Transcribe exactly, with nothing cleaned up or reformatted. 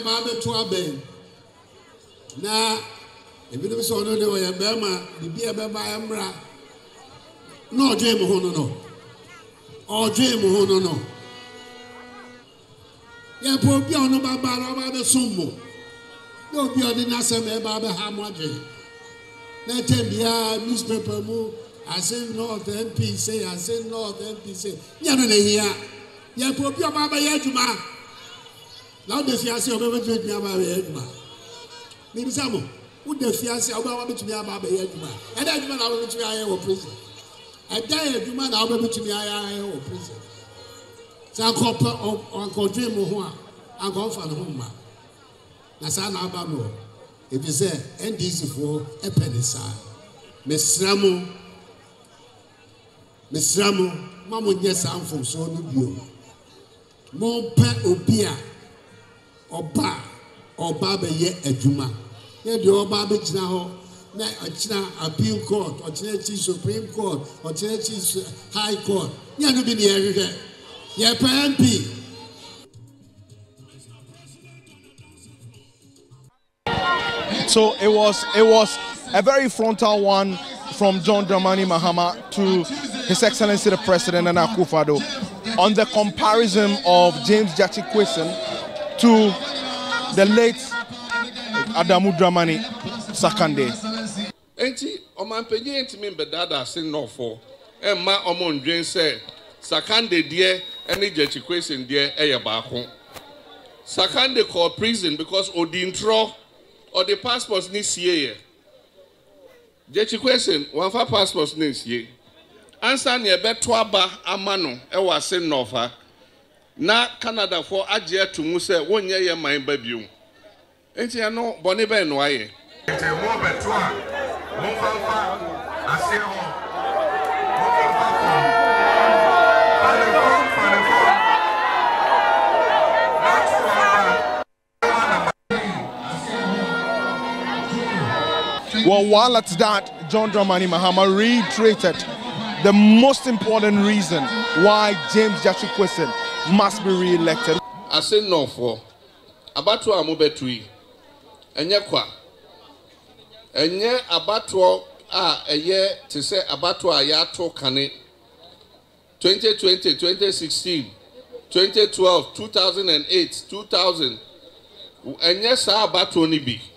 babe to aben na ebi no so no de o ye bema bibia beba emra no odwe mo ho no no odwe mo ho no no ya po bia ono baba ra ba be sommo no bia de na se me ba be ha mo adwe na tembia newspaper mu Assin North M P say Assin North M P say nya no na hia ya po bia ba ba ya djuma na de fiase o be be djuma ba ya djuma ni bisamo wo de fiase o ba wa betumi aba ba ya djuma e da djuma na wo betumi aye wo prison e da ya djuma na wo betumi aye wo prison sa ko on ko dream ho a an ko fa no ma na sa na aba no e bi say N D C for e penisa mesramo mesramo mamo nye sa mfom so no bio mo pe obia oba oba be ye adwuma ye de oba be gina ho na achina appeal court ochina chi supreme court ochina chi high court nya no bi ne yerehwe ye pe M P. So it was it was a very frontal one from John Dramani Mahama to His Excellency the President and Akufo Addo on the comparison of James Gyakye Quayson to the late Adamu Dramani Sakande. Enti omanpenye ntimi mbedada Assin North emma omondwen se Sakande die ene Gyakye Quayson die eye baako. Sakande called prison because odintro or the passports ni sie. Gyakye Quayson one for passports ni sie. Answer ne beto aba amano e wa Assin North na Canada for agye atumu se wonye ye man ba biom. Enti ya no bone be no aye. Enti mo beto a mo fanfa ase ho. Mo fanfa. Well, while at that, John Dramani Mahama reiterated the most important reason why James Gyakye Quayson must be re-elected. Assin North for abato amobetui enye kwa enye abato a eye te se abato a ya to kane twenty twenty, twenty sixteen, twenty twelve, two thousand eight, two thousand enye sa abato ni bi